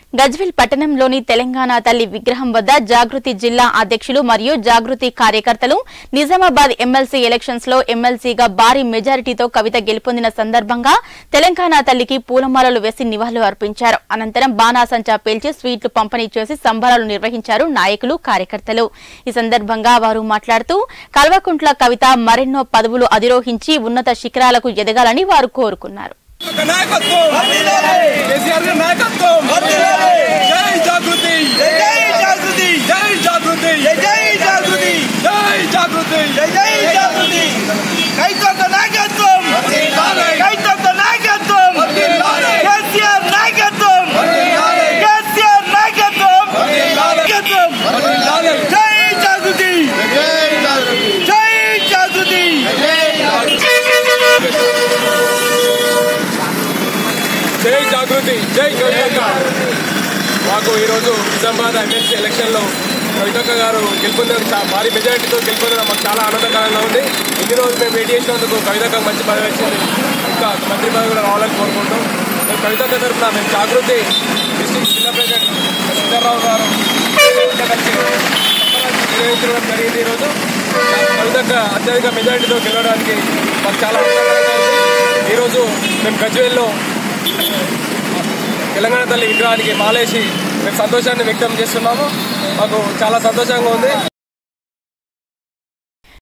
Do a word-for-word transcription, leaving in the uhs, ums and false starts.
గజ్వేల్ పట్టణంలోని తెలంగాణ తల్లి విగ్రహం వద్ద జాగృతి జిల్లా అధ్యక్షులు మరియు జాగృతి కార్యకర్తలు నిజామాబాద్ ఎమ్మెల్సీ ఎలక్షన్స్ లో ఎమ్మెల్సీగా భారీ మెజారిటీతో కవిత గెలుపొందిన సందర్భంగా తెలంగాణ తల్లికి పూలమాలలు వేసి నివాళులు అర్పించారు. అనంతరం బాణాసంచా పేల్చి స్వీట్లు పంపిణీ చేసి సంబరాలు నిర్వహించారు నాయకులు, కార్యకర్తలు. ఈ సందర్భంగా వారు మాట్లాడుతూ కల్వకుంట్ల కవిత మరెన్నో పదవులు అధిరోహించి ఉన్నత శిఖరాలకు ఎదగాలని వారు కోరుకున్నారు. జై జాగృతి, జై కవితక్క. మాకు ఈరోజు నిజామాబాద్ ఎమ్మెల్సీ ఎలక్షన్లో కవితక్క గారు గెలుపొందడం, భారీ మెజారిటీతో గెలుపొందడం మాకు చాలా ఆనందకరంగా ఉంది. ఇన్ని రోజులు మేము వెయిట్ చేసినందుకు కవితక్క మంచి పదవి వచ్చింది, ఇంకా మంత్రి పదవి కూడా రావాలని కోరుకుంటాం. మేము కవితక్క తరఫున మేము జాగృతి డిస్ట్రిక్ట్ జిల్లా ప్రెసిడెంట్ సుందర్రావు గారు కలిసి నిర్వహించడం జరిగింది. ఈరోజు కవితక్క అత్యధిక మెజారిటీతో గెలవడానికి మాకు చాలా ఆనందకరంగా ఉంది. ఈరోజు మేము గజ్వేల్లో తెలంగాణ తల్లి విగ్రహానికి మాలేసి మేము సంతోషాన్ని వ్యక్తం చేస్తున్నాము. మాకు చాలా సంతోషంగా ఉంది.